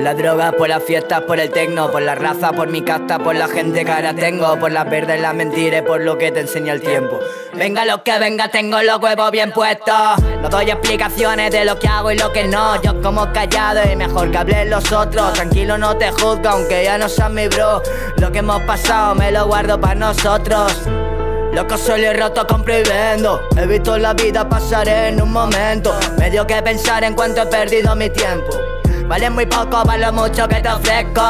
las drogas, por las fiestas, por el tecno, por la raza, por mi casta, por la gente que ahora tengo, por las verdes, las mentiras y por lo que te enseña el tiempo. Venga lo que venga, tengo los huevos bien puestos. No doy explicaciones de lo que hago y lo que no. Yo como callado y mejor que hablen los otros. Tranquilo, no te juzgo, aunque ya no seas mi bro. Lo que hemos pasado me lo guardo para nosotros. Loco solo y roto compro y vendo. He visto la vida pasar en un momento. Me dio que pensar en cuánto he perdido mi tiempo. Vale muy poco para lo mucho que te ofrezco.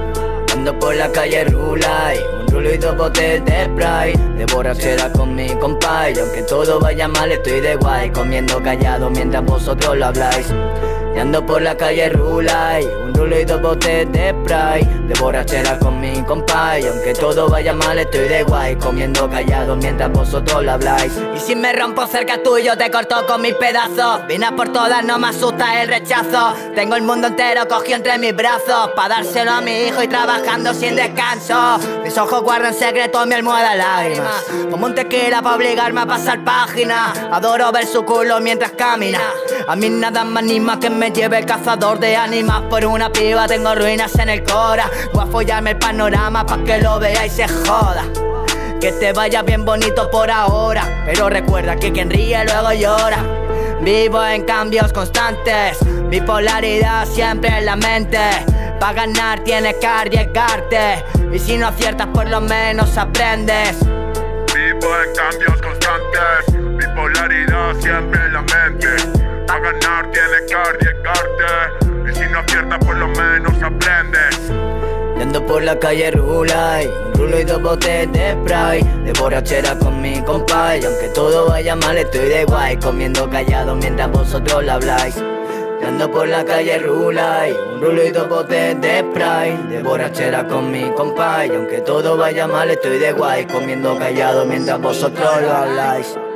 Ando por la calle Rulay, un rulo y dos botes de spray, de borrachera con mi compa. Y aunque todo vaya mal estoy de guay, comiendo callado mientras vosotros lo habláis. Y ando por la calle Rulay, un rulo y dos botes de spray, de borrachera con mi compa. Y aunque todo vaya mal estoy de guay, comiendo callado mientras vosotros lo habláis. Y si me rompo cerca tuyo te corto con mis pedazos. Vine a por todas, no me asusta el rechazo. Tengo el mundo entero cogido entre mis brazos, pa' dárselo a mi hijo y trabajando sin descanso. Mis ojos guardan secreto, mi almohada lágrimas, como un tequila pa' obligarme a pasar página. Adoro ver su culo mientras camina. A mí nada más ni más que me lleve el cazador de ánimas. Por una piba tengo ruinas en el cora. Voy a follarme el panorama pa' que lo veáis y se joda. Que te vaya bien bonito por ahora, pero recuerda que quien ríe luego llora. Vivo en cambios constantes, bipolaridad siempre en la mente. Pa' ganar tienes que arriesgarte, y si no aciertas por lo menos aprendes. Vivo en cambios constantes, bipolaridad siempre en la mente. Pa' ganar tienes que arriesgarte, y si no aciertas por lo menos aprendes. Y ando por la calle Rulay, un rulo y dos botes de spray, de borrachera con mi compa. Y aunque todo vaya mal estoy de guay, comiendo callado mientras vosotros lo habláis. Y ando por la calle Rulay, un rulo y dos botes de spray, de borrachera con mi compa. Y aunque todo vaya mal estoy de guay, comiendo callado mientras vosotros lo habláis.